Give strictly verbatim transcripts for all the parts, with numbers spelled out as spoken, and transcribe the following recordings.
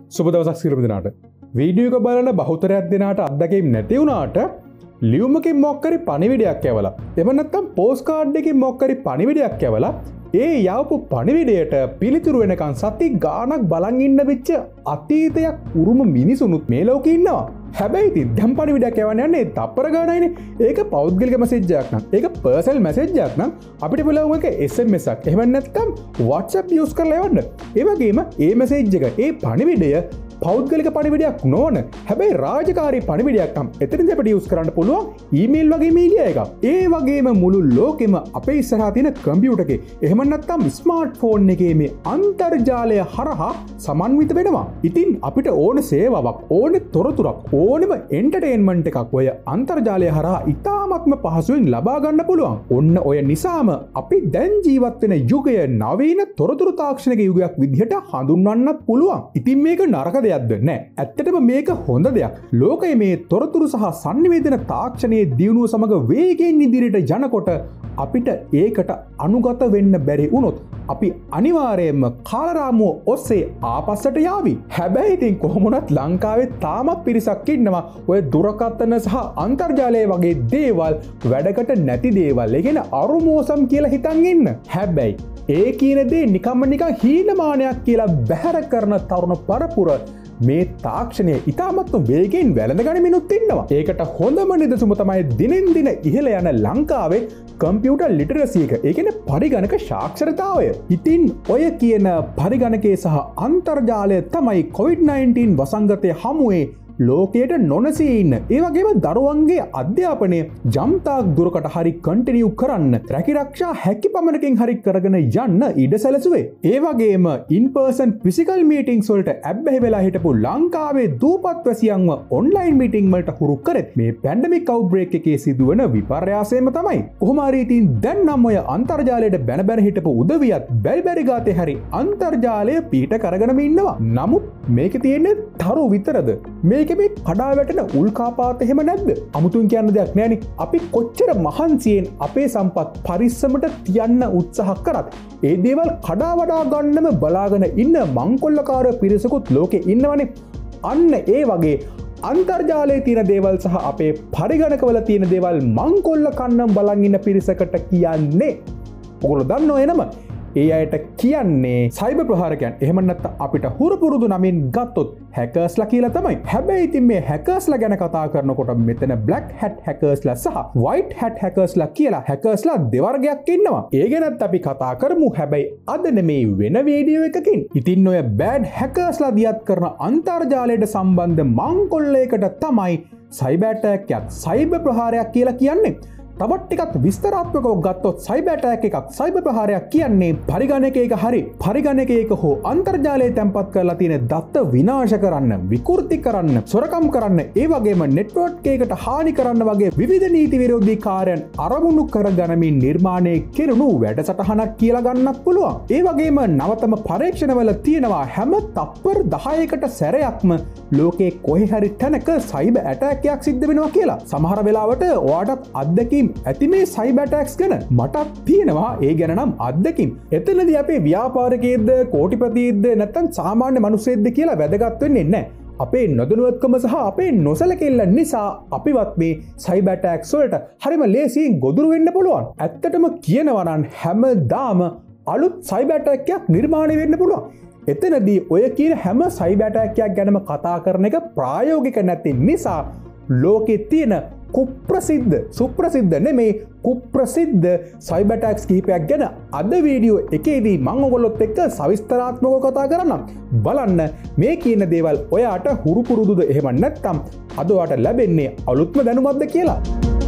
සුබ දවසක් සියලුම දෙනාට. වීඩියෝ එක බලන බහුතරයක් දෙනාට අත්දැකීම් නැති වුණාට ලියුමකින් මොකක් හරි පණිවිඩයක් යවලා එහෙම නැත්නම් පෝස්ට් කාඩ් එකකින් මොකක් හරි පණිවිඩයක් යවලා ඒ යවපු පණිවිඩයට පිළිතුරු වෙනකන් සති ගාණක් බලන් ඉන්න වෙච්ච අතීතයක් උරුම මිනිසුනුත් මේ ලෝකේ ඉන්නවා. හැබැයි ඉතින් දැන් පණිවිඩයක් යවන්න යන්නේ තප්පර ගාණයිනේ. ඒක පෞද්ගලික මැසේජ් එකක් නම් ඒක පර්සනල් මැසේජ් එකක් නම් අපිට බලවම එක එස් එම් එස් එකක්. එහෙම නැත්නම් WhatsApp යූස් කරලා යවන්න. ඒ වගේම ඒ මැසේජ් එක ඒ පණිවිඩය පෞද්ගලික පණිවිඩයක් නොවන හැබැයි රාජකාරී පණිවිඩයක් නම් එතනදී අපිට යූස් කරන්න පුළුවන් ඊමේල් වගේ මීඩියා එකක්. ඒ වගේම මුළු ලෝකෙම අපේ ඉස්සරහා තියෙන කම්පියුටර් එකේ එහෙම නැත්නම් ස්මාර්ට්ෆෝන් එකේ මේ අන්තර්ජාලය හරහා සමන්විත වෙනවා. ඉතින් අපිට ඕන සේවාවක් ඕන තොරතුරක් ඕනෙම එන්ටර්ටේන්මන්ට් එකක් ඔය අන්තර්ජාලය හරහා ඉතාමත්ම පහසුවෙන් ලබා ගන්න පුළුවන්. ඔන්න ඔය නිසාම අපි දැන් ජීවත් වෙන යුගය නවීන තොරතුරු තාක්ෂණික යුගයක් විදිහට හඳුන්වන්නත් පුළුවන්. ඉතින් මේක නරක දෙයක්ද නෑ. ඇත්තටම මේක හොඳ දෙයක්. ලෝකයේ මේ තොරතුරු සහ sannivedana තාක්ෂණයේ දියුණුව සමග වේගයෙන් ඉදිරියට යනකොට අපිට ඒකට අනුගත වෙන්න බැරි වුණොත් අපි අනිවාර්යයෙන්ම කාලරාමුව ඔස්සේ ආපස්සට යාවි. හැබැයි ඉතින් කොහොමුණත් ලංකාවේ තාමත් පිරිසක් ඉන්නවා ඔය දුරකථන සහ අන්තර්ජාලය වගේ දේවල් වැඩකට නැති දේවල්. ඒ කියන්නේ අරුමෝසම් කියලා හිතන් ඉන්න. හැබැයි ඒ කියන දේ නිකම්ම නිකන් හීනමානයක් කියලා බැහැර කරන තරුණ පරපුර මේ තාක්ෂණය ඉතාමත්ම වේගයෙන් වැළඳ ගනිමිනුත් ඉන්නවා. ඒකට හොඳම නිදසුම තමයි දිනෙන් දින ඉහළ යන ලංකාවේ කම්පියුටර් ලිටරසි එක. ඒ කියන්නේ පරිගණක සාක්ෂරතාවය. ඉතින් ඔය කියන පරිගණකයේ සහ අන්තර්ජාලය තමයි කොවිඩ් නයින්ටීන් වසංගතය හමුවේ ලෝකයට නොනැසී ඉන්න. ඒ වගේම දරුවන්ගේ අධ්‍යාපනය ජම්තාක් දුරකට හරි කන්ටිනියු කරන්න රැකිරක්ෂා හැකි පමණකින් හරි කරගෙන යන්න ඉඩ සැලසුවේ. ඒ වගේම ඉන් පර්සන් ෆිසිකල් මීටින්ග්ස් වලට ඇබ්බැහි වෙලා හිටපු ලංකාවේ දූපත් වැසියන්ව ඔන්ලයින් මීටින්ග් වලට හුරු කරත් මේ පැන්ඩමික් අවුට්බ්‍රේක් එකේ සිදුවන විපර්යාසයම තමයි. කොහොම හරි ඉතින් දැන් නම් ඔය අන්තර්ජාලයට බැන බැන හිටපු උදවියත් බැරි බැරි ගාතේ හරි අන්තර්ජාලය පීඨ කරගෙනම ඉන්නවා. නමුත් මේකේ තියෙන්නේ තරු විතරද? මේ මේ කඩා වැටෙන උල්කාපාත එහෙම නැද්ද? අමුතුන් කියන්න දෙයක් නෑනේ. අපි කොච්චර මහන්සියෙන් අපේ සම්පත් පරිස්සමට තියන්න උත්සාහ කරත් ඒ දේවල් කඩා වඩා ගන්නම බලාගෙන ඉන්න මංකොල්ලකාර පිරිසකුත් ලෝකේ ඉන්නවනේ. අන්න ඒ වගේ අන්තර්ජාලයේ තියෙන දේවල් සහ අපේ පරිගණකවල තියෙන දේවල් මංකොල්ල කන්නම් බලන් ඉන්න පිරිසකට කියන්නේ ඔයගොල්ලෝ දන්නව එනම ඒ අයට කියන්නේ සයිබර් ප්‍රහාරකයන්. එහෙම නැත්නම් අපිට හුරු පුරුදු නමින් ගත්තොත් හැකර්ස්ලා කියලා තමයි. හැබැයි ඉතින් මේ හැකර්ස්ලා ගැන කතා කරනකොට මෙතන බ්ලැක් හැට් හැකර්ස්ලා සහ වයිට් හැට් හැකර්ස්ලා කියලා හැකර්ස්ලා දෙවර්ගයක් ඉන්නවා. ඒ ගැනත් අපි කතා කරමු. හැබැයි අද නෙමේ වෙන වීඩියෝ එකකින්. ඉතින් ඔය බෑඩ් හැකර්ස්ලා දියත් කරන අන්තර්ජාලයට සම්බන්ධ මංකොල්ලයකට තමයි සයිබර් ඇටැක් එකක් සයිබර් ප්‍රහාරයක් කියලා කියන්නේ. තවත් ටිකක් විස්තරාත්මකව ගත්තොත් සයිබර් ඇටැක් එකක් සයිබර් ප්‍රහාරයක් කියන්නේ පරිගණකයක හරි පරිගණකයක හෝ අන්තර්ජාලයේ තැන්පත් කරලා තියෙන දත්ත විනාශ කරන්න, විකෘති කරන්න, සොරකම් කරන්න, ඒ වගේම නෙට්වර්ක් එකකට හානි කරන්න වගේ විවිධ නීති විරෝධී කාර්යයන් අරමුණු කරගනිමින් නිර්මාණය කෙරුණු වැඩසටහනක් කියලා ගන්නත් පුළුවන්. ඒ වගේම නවතම පරීක්ෂණවල තියෙනවා හැම තප්පර දහයකට සැරයක්ම ලෝකේ කොහේ හරි තැනක සයිබර් ඇටැක් එකක් සිද්ධ වෙනවා කියලා. සමහර වෙලාවට ඔයාටත් අත්දැකීම් ඇති මේ සයිබර් ඇටැක්ස් ගැන. මටත් තියෙනවා ඒ ගැන නම් අත්දැකීම්. එතනදී අපේ ව්‍යාපාරිකයෙක්ද කෝටිපතියෙක්ද නැත්නම් සාමාන්‍ය මිනිස්සෙක්ද කියලා වැදගත් වෙන්නේ නැහැ. අපේ නොදැනුවත්කම සහ අපේ නොසලකෙල්ල නිසා අපිවත් මේ සයිබර් ඇටැක්ස් වලට හරිම ලේසියෙන් ගොදුරු වෙන්න පුළුවන්. ඇත්තටම කියනවා නම් හැමදාම අලුත් සයිබර් ඇටැක් එකක් නිර්මාණය වෙන්න පුළුවන්. එතනදී ඔය කියන හැම සයිබර් ඇටැක් එකක් ගැනම කතා කරන එක ප්‍රායෝගික නැති නිසා ලෝකේ තියෙන කුප්‍රසිද්ධ සුප්‍රසිද්ධ නෙමේ කුප්‍රසිද්ධ සයිබර් ඇටැක්ස් කිහිපයක් ගැන අද වීඩියෝ එකේදී මම ඔයගොල්ලොත් එක්ක සවිස්තරාත්මකව කතා කරන්නම්. බලන්න මේ කියන දේවල් ඔයාට හුරු පුරුදුද එහෙම නැත්නම් අද ඔයාට ලැබෙන්නේ අලුත්ම දැනුමක්ද කියලා.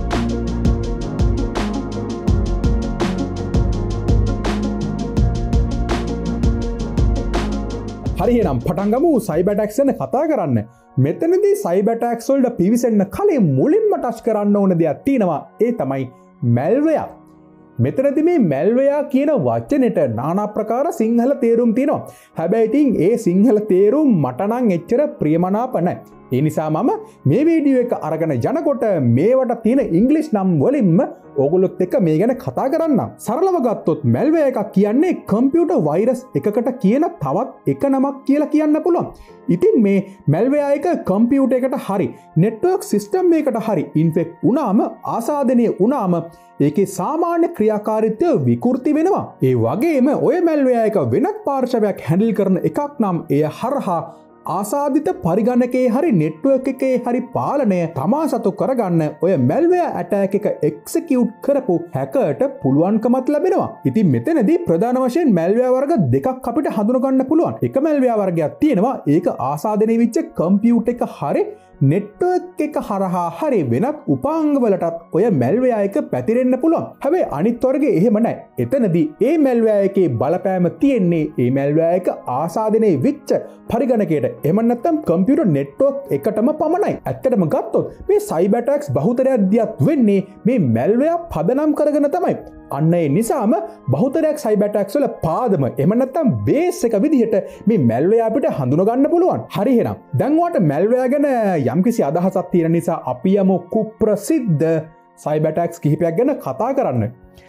හරි එහෙනම් පටන් ගමු සයිබර් ඇටැක්ස් ගැන කතා කරන්න. මෙතනදී සයිබර් ඇටැක්ස් වලට පිවිසෙන්න කලින් මුලින්ම ටච් කරන්න ඕන දෙයක් තියෙනවා. ඒ තමයි මැල්වෙයා. මෙතනදී මේ මැල්වෙයා කියන වචනෙට নানা ප්‍රකාර සිංහල තේරුම් තියෙනවා. හැබැයි ඉතින් ඒ සිංහල තේරුම් මට නම් එච්චර ප්‍රියමනාප නැහැ. ඒ නිසා මම මේ වීඩියෝ එක අරගෙන යනකොට මේවට තියෙන ඉංග්‍රීසි නම් වලින්ම ඕගොල්ලොත් එක්ක මේ ගැන කතා කරන්න. සරලව ගත්තොත් malware එකක් කියන්නේ කම්පියුටර් වෛරස් එකකට කියන තවත් එක නමක් කියලා කියන්න පුළුවන්. ඉතින් මේ malware එක කම්පියුටර් එකට හරි network system එකකට හරි infect වුණාම ආසාදනය වුණාම ඒකේ සාමාන්‍ය ක්‍රියාකාරීත්වය විකෘති වෙනවා. ඒ වගේම ඔය malware එක වෙනත් පාර්ශවයක් හැන්ඩල් කරන එකක් නම් එය හරහා ආසාදිත පරිගණකයේ හරි නෙට්වර්ක් එකේ හරි පාලනය තමා සතු කරගන්න ඔය malware attack එක execute කරපු හැකර්ට පුළුවන්කමත් ලැබෙනවා. ඉතින් මෙතනදී ප්‍රධාන වශයෙන් malware වර්ග දෙකක් අපිට හඳුනගන්න පුළුවන්. එක malware වර්ගයක් තියෙනවා ඒක ආසාදනය වෙච්ච කම්පියුටර් එක හරි නෙට්වර්ක් එක හරහා හරි වෙනත් උපාංගවලටත් ඔය malware එක පැතිරෙන්න පුළුවන්. හැබැයි අනිත් වර්ගේ එහෙම නැහැ. එතනදී ඒ malware එකේ බලපෑම තියෙන්නේ ඒ malware එක ආසාදනය වෙච්ච පරිගණකයට එහෙම නැත්නම් කම්පියුටර් නෙට්වර්ක් එකටම පමණයි. ඇත්තටම ගත්තොත් මේ cyber attacks බහුතරයක් දියත් වෙන්නේ මේ malware පදනම් කරගෙන තමයි. අන්න ඒ නිසාම බහුතරයක් cyber attacks වල පාදම එහෙම නැත්නම් බේස් එක විදිහට මේ malware අපිට හඳුන ගන්න පුළුවන්. හරි එහෙනම් දැන් ඔයාලට malware ගැන යම්කිසි අදහසක් තියෙන නිසා අපි යමු කුප්‍රසිද්ධ cyber attacks කිහිපයක් ගැන කතා කරන්න.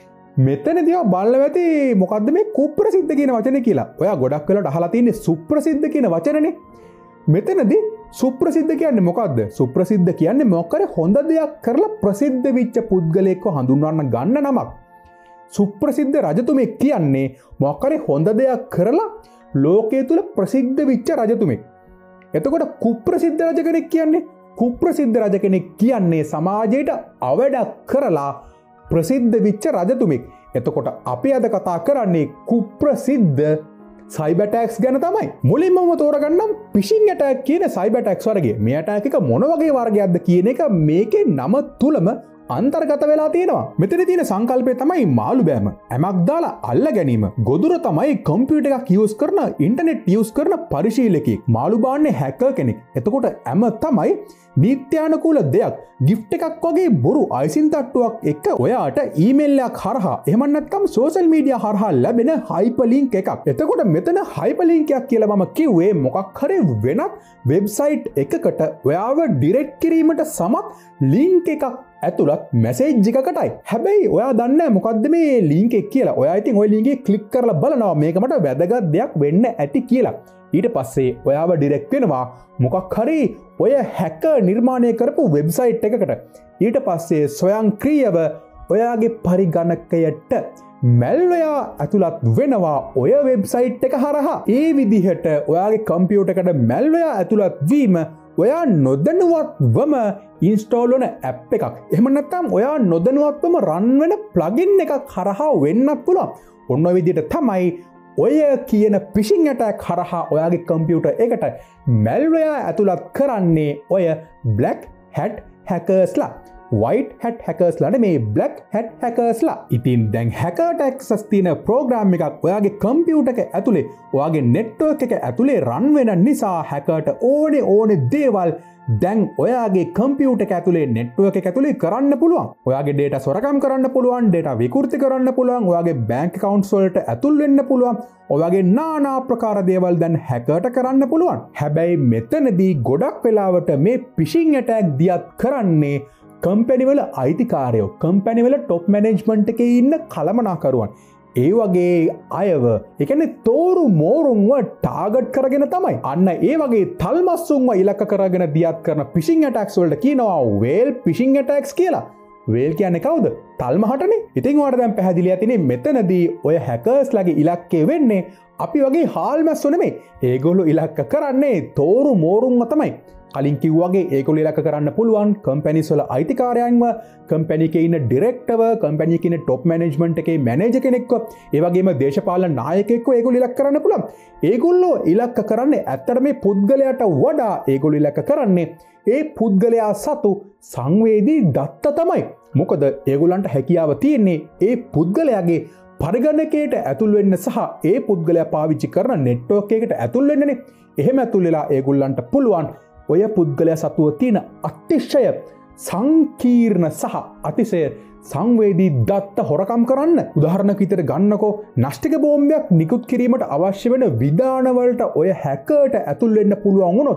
මෙතනදී ඔය බලලා ඇති මොකද්ද මේ කුප්‍රසිද්ධ කියන වචනේ කියලා. ඔයා ගොඩක් වෙලාවට අහලා තියෙන්නේ සුප්‍රසිද්ධ කියන වචනනේ. මෙතනදී සුප්‍රසිද්ධ කියන්නේ මොකද්ද? සුප්‍රසිද්ධ කියන්නේ මොකක් හරි හොඳ දෙයක් කරලා ප්‍රසිද්ධ වෙච්ච පුද්ගලයෙක්ව හඳුන්වන්න ගන්න නමක්. සුප්‍රසිද්ධ රජතුමෙක් කියන්නේ මොකක් හරි හොඳ දෙයක් කරලා ලෝකයේ තුල ප්‍රසිද්ධ වෙච්ච රජතුමෙක්. එතකොට කුප්‍රසිද්ධ රජ කෙනෙක් කියන්නේ කුප්‍රසිද්ධ රජ කෙනෙක් කියන්නේ සමාජයට අවඩක් කරලා ප්‍රසිද්ධ වෙච්ච රජතුමෙක්. එතකොට අපි අද කතා කරන්නේ කුප්‍රසිද්ධ cyber attacks ගැන තමයි. මුලින්ම මම තෝරගන්නම් phishing attack කියන cyber attacks වර්ගය. මේ attack එක මොන වගේ වර්ගයක්ද කියන එක මේකේ නම තුලම අන්තර්ගත වෙලා තියෙනවා. මෙතන තියෙන සංකල්පය තමයි මාළු බෑම. ඇමක් දාලා අල්ල ගැනීම. ගොදුර තමයි කම්පියුටර් එකක් යූස් කරන ඉන්ටර්නෙට් යූස් කරන පරිශීලකයෙක්. මාළු බාන්නේ හැකර් කෙනෙක්. එතකොට ඇම තමයි නීත්‍යානුකූල දෙයක් gift එකක් වගේ බොරු අයිසින් තට්ටුවක් එක්ක ඔයාට ඊමේල් එකක් හරහා එහෙම නැත්නම් සෝෂල් මීඩියා හරහා ලැබෙන හයිපර්ලින්ක් එකක්. එතකොට මෙතන හයිපර්ලින්ක් එකක් කියලා මම කිව්වේ මොකක් හරි වෙනත් වෙබ්සයිට් එකකට ඔයාව ඩිරෙක්ට් කිරීමට සමත් ලින්ක් එකක් ඇතුළත් මැසේජ් එකකටයි. හැබැයි ඔයා දන්නේ මොකද්ද මේ ලින්ක් එක කියලා. ඔයා ඉතින් ওই ලින්ක් එක ක්ලික් කරලා බලනවා මේක මට වැදගත් දෙයක් වෙන්න ඇති කියලා. ඊට පස්සේ ඔයාව ඩිරෙක්ට් වෙනවා මොකක් හරි ඔය හැකර් නිර්මාණය කරපු වෙබ්සයිට් එකකට. ඊට පස්සේ ස්වයංක්‍රීයව ඔයාගේ පරිගණකයට malware ඇතුළත් වෙනවා ඔය වෙබ්සයිට් එක හරහා. ඒ විදිහට ඔයාගේ කම්පියුටර් එකට malware ඇතුළත් වීම ඔයා නොදැනුවත්වම ඉන්ස්ටෝල් වන ඇප් එකක්. එහෙම නැත්නම් ඔයා නොදැනුවත්වම රන් වෙන ප්ලගින් එකක් හරහා වෙන්නත් පුළුවන්. ඔන්න ඔය විදිහට තමයි ඔය කියන phishing attack හරහා ඔයාගේ කම්පියුටර් එකට malware ඇතුළත් කරන්නේ ඔය black hat hackersලා. white hat hackersලා නෙමේ black hat hackersලා. ඉතින් දැන් hackert access තියෙන ප්‍රෝග්‍රෑම් එකක් ඔයාගේ කම්පියුටර් එක ඇතුලේ ඔයාගේ network එක ඇතුලේ run වෙන නිසා hackert ඕනේ ඕනේ දේවල් දැන් ඔයාගේ කම්පියුටර් එක ඇතුලේ network එක ඇතුලේ කරන්න පුළුවන්. ඔයාගේ data සොරකම් කරන්න පුළුවන්, data විකෘති කරන්න පුළුවන්, ඔයාගේ bank accounts වලට ඇතුල් වෙන්න පුළුවන්. ඔයාගේ নানা ආකාර දේවල් දැන් hackert කරන්න පුළුවන්. හැබැයි මෙතනදී ගොඩක් වෙලාවට මේ phishing attack දියත් කරන්නේ කම්පැනිවල අයිතිකාරයෝ කම්පැනිවල ටොප් මැනේජ්මන්ට් එකේ ඉන්න කළමනාකරුවන්. ඒ වගේ අයව එකන තෝරු මෝරුන්ව ටාගට් කරගෙන තමයි. අන්න ඒ වගේ තල්මස්සුන්ව ඉලක්ක කරගෙන දියත් කරන phishing attacks වලට කියනවා whale phishing attacks කියලා. whale කියන්නේ කවුද? තල්මහටනේ. ඉතින් ඔයාලට දැන් පැහැදිලි ඇතිනේ මෙතනදී ඔය හැකර්ස්ලාගේ ඉලක්කය වෙන්නේ අපි වගේ හාල්මැස්සෝ නෙමෙයි. ඒගොල්ලෝ ඉලක්ක කරන්නේ තෝරු මෝරුන්ව තමයි. කලින් කිව්වාගේ ඒගොල්ලෝ ඉලක්ක කරන්න පුළුවන් කම්පැනිස් වල අයිතිකාරයන්ව, කම්පැනි එකේ ඉන්න ඩිරෙක්ටර්ව, කම්පැනි එකේ ඉන්න টොප් මැනේජ්මන්ට් එකේ මැනේජර් කෙනෙක්ව, ඒ වගේම දේශපාලන නායකයෙක්ව ඒගොල්ලෝ ඉලක්ක කරන්න පුළුවන්. ඒගොල්ලෝ ඉලක්ක කරන්නේ ඇත්තට මේ පුද්ගලයාට වඩා ඒගොල්ලෝ ඉලක්ක කරන්නේ ඒ පුද්ගලයා සතු සංවේදී දත්ත තමයි. මොකද ඒගොල්ලන්ට හැකියාව තියෙන්නේ ඒ පුද්ගලයාගේ පරිගණකයට ඇතුල් වෙන්න සහ ඒ පුද්ගලයා පාවිච්චි කරන නෙට්වර්ක් එකකට ඇතුල් වෙන්නනේ. එහෙම ඇතුල් වෙලා ඒගොල්ලන්ට පුළුවන් ඔය පුද්ගලයා සතුව තියෙන අතිශය සංකීර්ණ සහ අතිශය සංවේදී දත්ත හොරකම් කරන්න. උදාහරණයක් විදිහට ගන්නකෝ නාස්තික බෝම්බයක් නිකුත් කිරීමට අවශ්‍ය වෙන විධානවලට ඔය හැකර්ට ඇතුල් වෙන්න පුළුවන් වුණොත්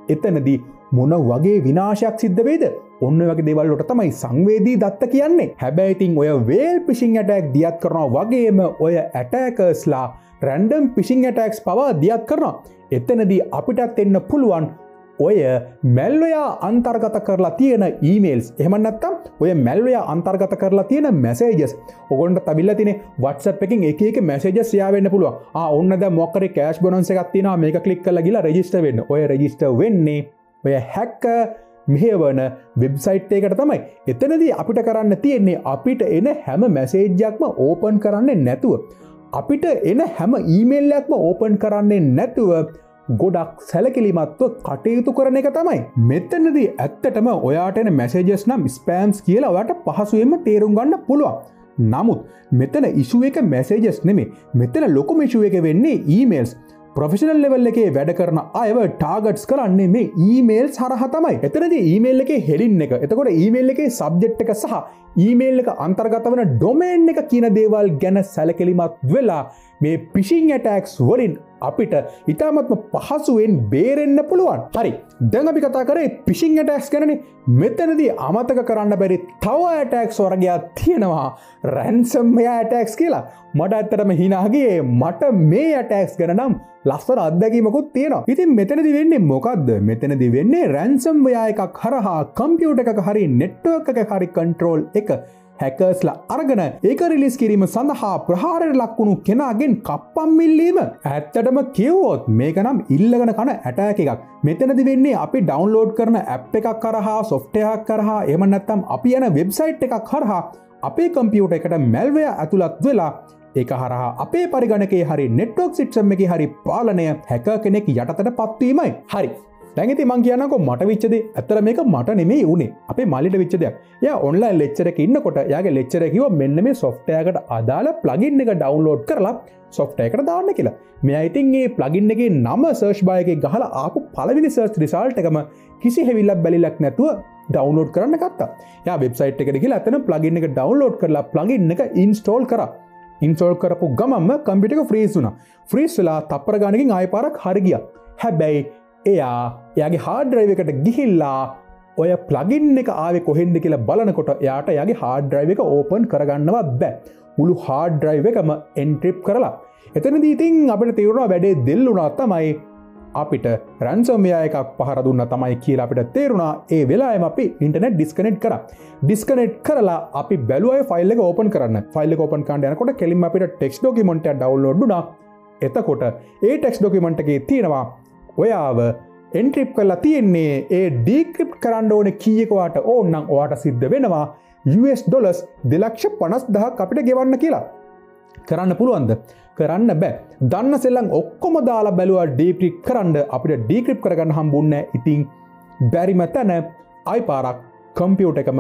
එතනදී මොන වගේ විනාශයක් සිද්ධ වේද? ඔන්න වගේ දේවල් වලට තමයි සංවේදී දත්ත කියන්නේ. හැබැයි ඉතින් ඔය whale phishing attack දියත් කරනවා වගේම ඔය attackers-ලා random phishing attacks පවා දියත් කරනවා. එතනදී අපිටත් එන්න පුළුවන් ඔය malware අන්තර්ගත කරලා තියෙන emails. එහෙම නැත්නම් ඔය malware අන්තර්ගත කරලා තියෙන messages. ඔයගොල්ලන්ට තවිල්ලා තියෙන WhatsApp එකකින් එක එක messages ෂෙයා වෙන්න පුළුවන්. ආ ඔන්න දැන් මොකක් කරේ cash bonus එකක් තියෙනවා මේක click කරලා ගිහලා register වෙන්න. ඔය register වෙන්නේ ඔය hacker මෙහෙවන වෙබ්සයිට් එකකට තමයි. එතනදී අපිට කරන්න තියෙන්නේ අපිට එන හැම මැසේජ් එකක්ම ඕපන් කරන්නේ නැතුව අපිට එන හැම ඊමේල් එකක්ම ඕපන් කරන්නේ නැතුව ගොඩක් සැලකිලිමත්ව කටයුතු කරන එක තමයි. මෙතනදී ඇත්තටම ඔයාට එන මැසේජස් නම් ස්පෑම්ස් කියලා ඔයාට පහසුවෙන්ම තේරුම් ගන්න පුළුවන්. නමුත් මෙතන ඉෂුව එක මැසේජස් නෙමෙයි. මෙතන ලොකුම ඉෂුව එක වෙන්නේ ඊමේල්ස්. ප්‍රොෆෙෂනල් ලෙවල් එකේ වැඩ කරන අයව ටාගට්ස් කරන්නේ මේ ඊමේල්ස් හරහා තමයි. එතනදී ඊමේල් එකේ හෙඩින් එක, එතකොට ඊමේල් එකේ සබ්ජෙක්ට් එක සහ ඊමේල් එක අන්තර්ගත වන ඩොමේන් එක කියන දේවල් ගැන සැලකිලිමත් වෙලා මේ ෆිෂිං ඇටැක්ස් වලින් අපිට ඉතාමත්ම පහසුවෙන් බේරෙන්න පුළුවන්. හරි. දැන් අපි කතා කරේ ෆිෂිං ඇටැක්ස් ගැනනේ. මෙතනදී අමතක කරන්න බැරි තව ඇටැක්ස් වර්ගයක් තියෙනවා. ransomware ඇටැක්ස් කියලා. මට ඇත්තටම hina ගියේ මට මේ ඇටැක්ස් ගැන නම් ලස්සන අත්දැකීමකුත් තියෙනවා. ඉතින් මෙතනදී වෙන්නේ මොකද්ද? මෙතනදී වෙන්නේ ransomware එකක් හරහා කම්පියුටර් එකක හරි නෙට්වර්ක් එකක හරි කන්ට්‍රෝල් එක හැකර්ස්ලා අරගෙන ඒක රිලීස් කිරීම සඳහා ප්‍රහාරයට ලක්වුණු කෙනාගෙන් කප්පම් මිල්ලීම. ඇත්තටම කිව්වොත් මේක නම් ඉල්ලගෙන කන ඇටැක් එකක්. මෙතනදි වෙන්නේ අපි ඩවුන්ලෝඩ් කරන ඇප් එකක් කරහා සොෆ්ට්වෙයාර් එකක් කරහා එහෙම නැත්නම් අපි යන වෙබ්සයිට් එකක් හරහා අපේ කම්පියුටර් එකට malware ඇතුළත් වෙලා ඒක හරහා අපේ පරිගණකයේ හරි නෙට්වර්ක් සිස්ටම් එකේ හරි පාලනය හැකර් කෙනෙක් යටතට පත්වීමයි. හරි. දැන් ඉතින් මං කියන්නකෝ මට වෙච්ච දේ. ඇත්තට මේක මට නෙමෙයි උනේ. අපේ මල්ලිට වෙච්ච දෙයක්. එයා ඔන්ලයින් ලෙක්චර් එකේ ඉන්නකොට එයාගේ ලෙක්චර් එක කිව්වා මෙන්න මේ සොෆ්ට්වෙයාර් එකට අදාළ ප්ලගින් එක ඩවුන්ලෝඩ් කරලා සොෆ්ට්වෙයාර් එකට දාන්න කියලා. මෙයා ඉතින් මේ ප්ලගින් එකේ නම සර්ච් බාර් එකේ ගහලා ආපු පළවෙනි සර්ච් රිසල්ට් එකම කිසි හැවිල්ලක් බැලිලක් නැතුව ඩවුන්ලෝඩ් කරන්න ගත්තා. එයා වෙබ්සයිට් එකට ගිහලා එතන ප්ලගින් එක ඩවුන්ලෝඩ් කරලා ප්ලගින් එක ඉන්ස්ටෝල් කරා. ඉන්ස්ටෝල් කරපු ගමන්ම කම්පියුටර් එක ෆ්‍රීස් වුණා. ෆ්‍රීස් වෙලා තප්පර ගානකින් ආයෙ පාරක් හරි ගියා. හැබැයි එයා එයාගේ හාඩ් ඩ්‍රයිව් එකට ගිහිල්ලා ඔය ප්ලගින් එක ආවේ කොහෙන්ද කියලා බලනකොට එයාට එයාගේ හාඩ් ඩ්‍රයිව් එක ඕපන් කරගන්නවත් බෑ. මුළු හාඩ් ඩ්‍රයිව් එකම එන්ක්‍රිප්ට් කරලා. එතනදී ඉතින් අපිට තේරුණා වැඩේ දෙල් වුණා තමයි අපිට ransomware එකක් පහර දුන්නා තමයි කියලා අපිට තේරුණා. ඒ වෙලාවෙම අපි ඉන්ටර්නෙට් ඩිස්කනෙක්ට් කරා. ඩිස්කනෙක්ට් කරලා අපි බැලුවා ෆයිල් එක ඕපන් කරන්න. ෆයිල් එක ඕපන් කරන්න යනකොට කෙලින්ම අපිට ටෙක්ස්ට් ඩොකියුමන්ට් එකක් ඩවුන්ලෝඩ් වුණා. එතකොට ඒ ටෙක්ස්ට් ඩොකියුමන්ට් එකේ තියෙනවා ඔයාව එන්ක්‍රිප්ට් කරලා තියෙන්නේ ඒ ඩික්‍රිප්ට් කරන්න ඕනේ කී එක වාට ඕනනම් ඔයාට සිද්ධ වෙනවා යු එස් ඩොලර්ස් දෙලක්ෂ පනස් දහසක් අපිට ගෙවන්න කියලා. කරන්න පුළුවන්ද? කරන්න බෑ. දන්න සෙල්ලම් ඔක්කොම දාලා බැලුවා ඩික්‍රිප්ට් කරන්න අපිට ඩික්‍රිප්ට් කරගන්න හම්බුන්නේ නැහැ. ඉතින් බැරිම තැන ආයි පාරක් කම්පියුටර් එකම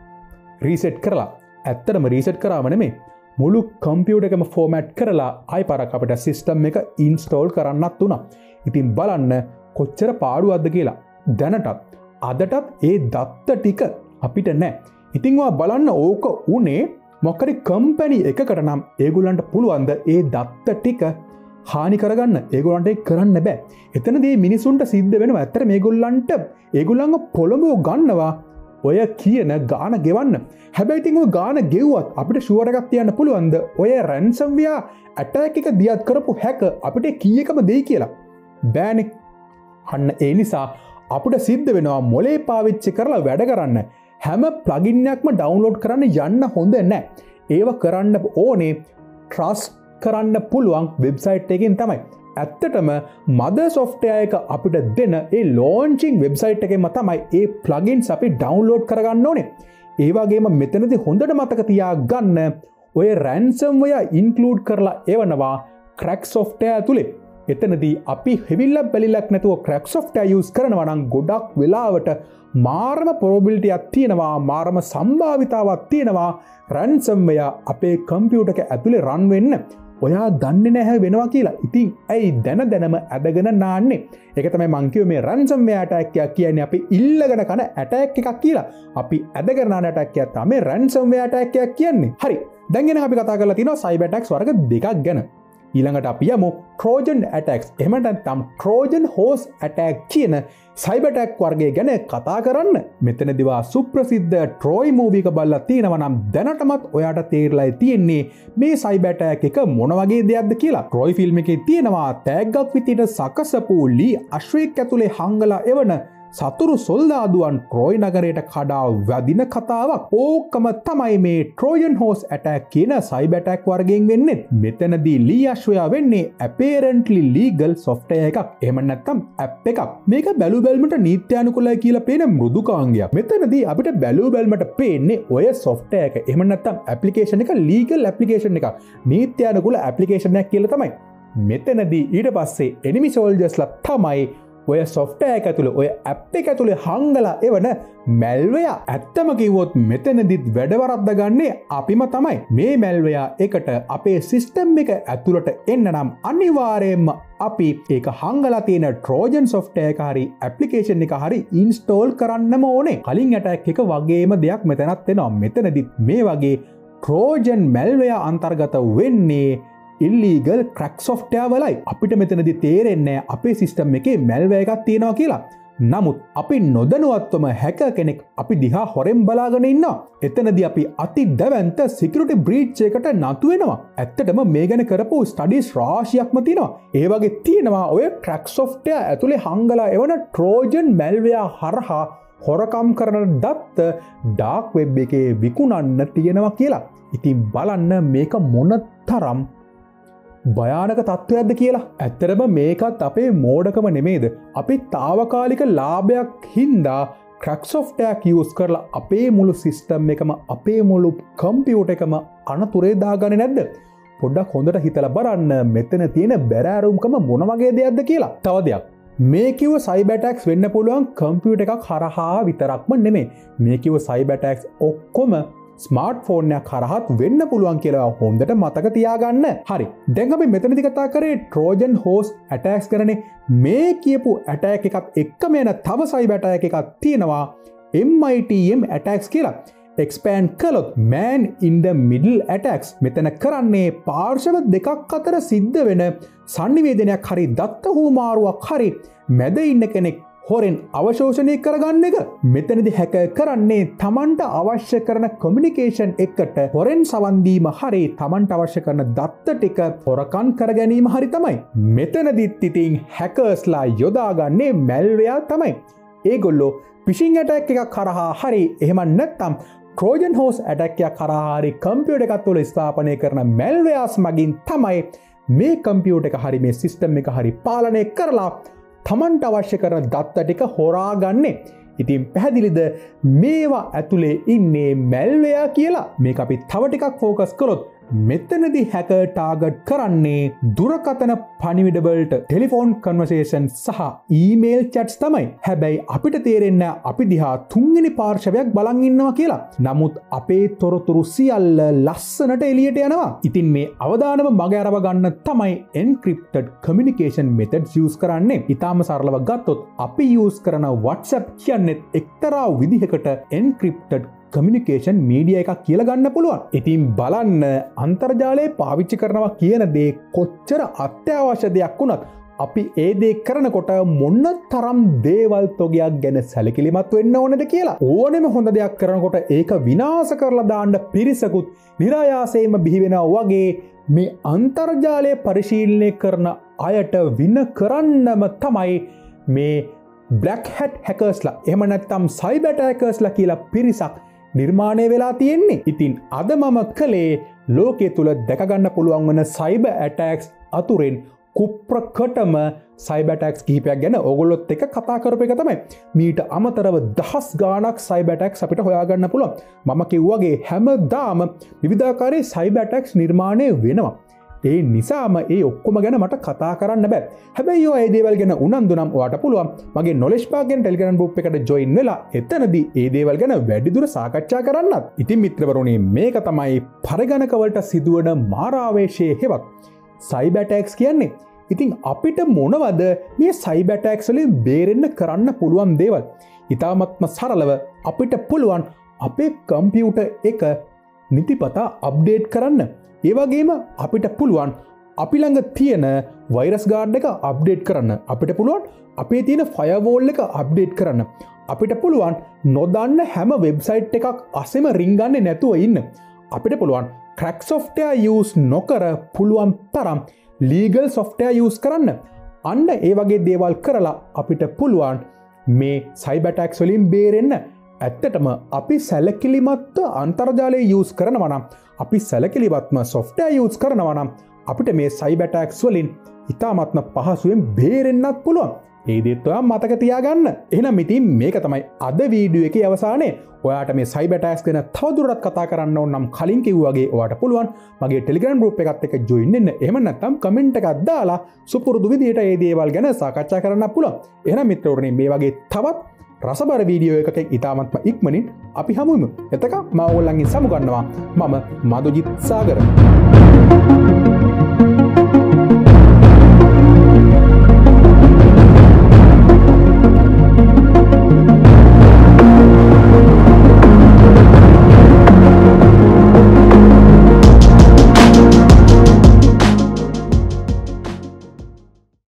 රීසෙට් කරලා ඇත්තටම රීසෙට් කරාම නෙමෙයි මුළු කම්පියුටර් එකම ෆෝමැට් කරලා ආයි පාරක් අපිට සිස්ටම් එක ඉන්ස්ටෝල් කරන්නත් උනා. ඉතින් බලන්න කොච්චර පාඩුවක්ද කියලා. දැනටත් අදටත් ඒ දත්ත ටික අපිට නැහැ. ඉතින් ඔයා බලන්න ඕක උනේ මොකක් හරි කම්පැනි එකකට නම් ඒගොල්ලන්ට පුළුවන් ද ඒ දත්ත ටික හානි කරගන්න. ඒගොල්ලන්ට ඒක කරන්න බෑ. එතනදී මිනිසුන්ට සිද්ධ වෙනවා ඇත්තට මේගොල්ලන්ට ඒගොල්ලන්ව පොළඹව ගන්නවා ඔය කියන ගාන ගෙවන්න. හැබැයි ඉතින් ඔය ගාන ගෙව්වත් අපිට ෂුවර් එකක් තියන්න පුළුවන්ද ඔය ransomware attack එක දියත් කරපු hacker අපිට කීයකම දෙයි කියලා? බෑනේ. අන්න ඒ නිසා අපිට සිද්ධ වෙනවා මොලේ පාවිච්චි කරලා වැඩ කරන්න. හැම ප්ලගින් එකක්ම ඩවුන්ලෝඩ් කරන්න යන්න හොඳ නැහැ. ඒව කරන්න ඕනේ ට්‍රස්ට් කරන්න පුළුවන් වෙබ්සයිට් එකකින් තමයි. ඇත්තටම මදර් සොෆ්ට්වෙයාර් එක අපිට දෙන ඒ ලොන්චින් වෙබ්සයිට් එකෙන්ම තමයි ඒ ප්ලගින්ස් අපි ඩවුන්ලෝඩ් කරගන්න ඕනේ. ඒ වගේම මෙතනදී හොඳට මතක තියාගන්න ඔය ransomware ඉන්ක්ලූඩ් කරලා එවනවා crack software ඇතුලේ. එතනදී අපි හෙවිල්ලක් බැලිලක් නැතුව crack software use කරනවා නම් ගොඩක් වෙලාවට මාරම probability එකක් තියෙනවා, මාරම සම්භාවිතාවක් තියෙනවා ransomware අපේ කම්පියුටර් එක ඇතුලේ run වෙන්න. ඔයා දන්නේ නැහැ වෙනවා කියලා. ඉතින් ඇයි දැන දැනම ඇදගෙන නාන්නේ? ඒක තමයි මං කිව්වේ මේ ransomware attack එක කියන්නේ අපි ඉල්ලගෙන කරන attack එකක් කියලා. අපි ඇදගෙන නාන attack එක තමයි ransomware attack එක කියන්නේ. හරි. දැන් එන අපි කතා කරලා තියෙනවා cyber attacks වර්ග දෙකක් ගැන. ඊළඟට අපි යමු Trojan attacks එහෙම නැත්නම් Trojan horse attack කියන cyber attack වර්ගය ගැන කතා කරන්න. මෙතනදිවා සුප්‍රසිද්ධ Troy movie එක බලලා තියෙනවා නම් දැනටමත් ඔයාට තේරලා තියෙන්නේ මේ cyber attack එක මොන වගේ දෙයක්ද කියලා. Troy film එකේ තියෙනවා තෑග්ගක් විදියට සකසපු ලී අශ්වයෙක් ඇතුලේ හංගලා එවන සතුරු සොල්දාදුවන් ට්‍රෝයි නගරයට කඩා වැදින කතාවක්. ඕකම තමයි මේ Trojan horse attack කියන cyber attack වර්ගයෙන් වෙන්නේ. මෙතනදී ලී අශ්වයා වෙන්නේ apparently legal software එකක්. එහෙම නැත්නම් app එකක්. මේක බැලු බැලමට නීත්‍යානුකූලයි කියලා පේන මෘදුකාංගයක්. මෙතනදී අපිට බැලු බැලමට පේන්නේ ඔය software එක. එහෙම නැත්නම් application එක legal application එකක්. නීත්‍යානුකූල application එකක් කියලා තමයි. මෙතනදී ඊට පස්සේ enemy soldiersලා තමයි ඔය software එක ඇතුළේ ඔය app එක ඇතුළේ හංගලා එවන malware. ඇත්තම කිව්වොත් මෙතනදිත් වැඩ වරද්දගන්නේ අපිම තමයි. මේ malware එකට අපේ system එක ඇතුළට එන්න නම් අනිවාර්යයෙන්ම අපි ඒක හංගලා තියෙන Trojan software එක හරි application එක හරි install කරන්නම ඕනේ. කලින් attack එක වගේම දෙයක් මෙතනත් එනවා. මෙතනදිත් මේ වගේ Trojan malware අන්තර්ගත වෙන්නේ illegal crack software වලයි. අපිට මෙතනදී තේරෙන්නේ අපේ සිස්ටම් එකේ malware එකක් තියෙනවා කියලා. නමුත් අපි නොදැනුවත්වම hacker කෙනෙක් අපි දිහා හොරෙන් බලාගෙන ඉන්නවා. එතනදී අපි අති දැවැන්ත security breach එකකට නතු වෙනවා. ඇත්තටම මේ ගැන කරපු studies රාශියක්ම තියෙනවා. ඒ වගේ තියෙනවා ඔය crack software ඇතුලේ හංගලා එවන Trojan malware හරහා හොරකම් කරන දත්ත dark web එකේ විකුණන්න තියෙනවා කියලා. ඉතින් බලන්න මේක මොන තරම් භයානක තත්ත්වයක්ද කියලා. ඇත්තරම මේකත් අපේ මෝඩකම නෙමේද. අපි තාවකාලික ලාභයක් හින්දා crack software use කරලා අපේ මුළු සිස්ටම් එකම අපේ මුළු කම්පියුටර් එකම අනතුරේ දාගන්නේ නැද්ද? පොඩ්ඩක් හොඳට හිතලා බලන්න මෙතන තියෙන බැරෑරුම්කම මොන වගේ දෙයක්ද කියලා. තව දෙයක්. මේ කිව්ව cyber attacks වෙන්න පුළුවන් කම්පියුටර් එකක් හරහා විතරක්ම නෙමෙයි. මේ කිව්ව cyber attacks ඔක්කොම ස්මාර්ට්ෆෝන් එකක් හරහත් වෙන්න පුළුවන් කියලා හොඳට මතක තියාගන්න. හරි. දැන් අපි මෙතනදී කතා කරේ Trojan horse attacks ගැනනේ. මේ කියපු attack එකත් එක්කම යන තව cyber attack එකක් තියෙනවා M I T M attacks කියලා. expand කළොත් man in the middle attacks. මෙතන කරන්නේ පාර්ශව දෙකක් අතර සිද්ධ වෙන සංනිවේදනයක් හරි දත්ත හුමාරුවක් හරි මැද ඉන්න කෙනෙක් හොරෙන් අවශෝෂණය කරගන්න එක. මෙතනදි හැකර් කරන්නේ තමන්ට අවශ්‍ය කරන කොමියුනිකේෂන් එකට හොරෙන් සවන් දීම හරි තමන්ට අවශ්‍ය කරන දත්ත ටික හොරකම් කර ගැනීම හරි තමයි. මෙතනදිත් ඉතින් හැකර්ස්ලා යොදාගන්නේ malware තමයි. ඒගොල්ලෝ phishing attack එකක් කරහා හරි එහෙම නැත්නම් Trojan horse attack එකක් කරහා හරි කම්පියුටර් එකක් තුළ ස්ථාපනය කරන malwares මගින් තමයි මේ කම්පියුටර් එක හරි මේ සිස්ටම් එක හරි පාලනය කරලා තමන්ට අවශ්‍ය කරන දත්ත ටික හොරාගන්නේ. ඉතින් පැහැදිලිද මේවා ඇතුලේ ඉන්නේ malware කියලා. මේක අපි තව ටිකක් ફોකස් කළොත් මෙතනදී hacker target කරන්නේ දුරකථන පණිවිඩවලට ටෙලිෆෝන් කන්වර්සේෂන් සහ ඊමේල් chats තමයි. හැබැයි අපිට තේරෙන්නේ අපි දිහා තුන්වෙනි පාර්ශවයක් බලන් ඉන්නවා කියලා. නමුත් අපේ තොරතුරු සියල්ල ලස්සනට එළියට යනවා. ඉතින් මේ අවදානම මග අරව ගන්න තමයි encrypted communication methods use කරන්නේ. ඊටාම සරලව ගත්තොත් අපි use කරන WhatsApp කියන්නේ එක්තරා විදිහකට encrypted කමියුනිකේෂන් මීඩියා එකක් කියලා ගන්න පුළුවන්. ඉතින් බලන්න අන්තර්ජාලය පාවිච්චි කරනවා කියන දේ කොච්චර අත්‍යවශ්‍ය දෙයක් වුණත් අපි ඒ දේ කරනකොට මොන තරම් දේවල් තොගයක් ගැන සැලකිලිමත් වෙන්න ඕනද කියලා. ඕනෙම හොඳ දෙයක් කරනකොට ඒක විනාශ කරලා දාන්න පිරිසකුත් નિરાයාසයෙන්ම බිහි වෙනවා වගේ මේ අන්තර්ජාලය පරිශීලනය කරන අයට වින කරන්නම තමයි මේ black hat hackersලා එහෙම නැත්නම් cyber attackers කියලා පිරිසක් නිර්මාණය වෙලා තියෙන්නේ. ඉතින් අද මම කළේ ලෝකයේ තුල දැකගන්න පුළුවන් වන cyber attacks අතුරෙන් කුප්‍රකටම cyber attacks කිහිපයක් ගැන ඕගොල්ලොත් එක්ක කතා කරපු එක තමයි. මීට අමතරව දහස් ගාණක් cyber attacks අපිට හොයාගන්න පුළුවන්. මම කිව්වාගේ හැමදාම විවිධාකාරයේ cyber attacks නිර්මාණය වෙනවා. ඒ නිසාම ඒ ඔක්කොම ගැන මට කතා කරන්න බෑ. හැබැයි ඔය ඒ දේවල් ගැන උනන්දු නම් ඔයාට පුළුවන් මගේ knowledge park ගැන Telegram group එකට join වෙලා එතනදී ඒ දේවල් ගැන වැඩිදුර සාකච්ඡා කරන්නත්. ඉතින් මිත්‍රවරුනි මේක තමයි පරිගණක වලට සිදුවන මාරාවේශයේ හේවත් cyber attacks කියන්නේ. ඉතින් අපිට මොනවද මේ cyber attacks වලින් බේරෙන්න කරන්න පුළුවන් දේවල්? ඊටාත්ම සරලව අපිට පුළුවන් අපේ කම්පියුටර් එක නිතිපතා අප්ඩේට් කරන්න. ඒ වගේම අපිට පුළුවන් අපි ළඟ තියෙන වෛරස් ගාඩ් එක අප්ඩේට් කරන්න. අපිට පුළුවන් අපේ තියෙන ෆයර්වෝල් එක අප්ඩේට් කරන්න. අපිට පුළුවන් නොදන්න හැම වෙබ්සයිට් එකක් අසෙම රිංගන්නේ නැතුව ඉන්න. අපිට පුළුවන් ක්‍රැක් සොෆ්ට්වෙයාර් යූස් නොකර පුළුවන් තරම් ලීගල් සොෆ්ට්වෙයාර් යූස් කරන්න. අන්න ඒ වගේ දේවල් කරලා අපිට පුළුවන් මේ සයිබර් ඇටැක්ස් වලින් බේරෙන්න. ඇත්තටම අපි සැලකිලිමත්ව අන්තර්ජාලය යූස් කරනවා නම්, අපි සැලකිලිමත්ම සොෆ්ට්වෙයාර් යූස් කරනවා නම් අපිට මේ සයිබර් ඇටැක්ස් වලින් ඉතාමත්ම පහසුවෙන් බේරෙන්නත් පුළුවන්. ඒ දේත් ඔයා මතක තියාගන්න. එහෙනම් ඉතින් මේක තමයි අද වීඩියෝ එකේ අවසානයේ. ඔයාට මේ සයිබර් ඇටැක්ස් ගැන තවදුරටත් කතා කරන්න ඕන නම් කලින් කිව්වා වගේ ඔයාට පුළුවන් මගේ Telegram group එකත් එක්ක join වෙන්න. එහෙම නැත්නම් කමෙන්ට් එකක් දාලා සුපුරුදු විදියට මේ දේවල් ගැන සාකච්ඡා කරන්න පුළුවන්. එහෙනම් මිත්‍රවරුනි, මේ වගේ තවත් රසබර වීඩියෝ එකකින් ඉතාමත්ම ඉක්මනින් අපි හමුවෙමු. එතක මම ඔයගොල්ලන්ගෙන් සමුගන්නවා. මම මදුජිත් සාගර.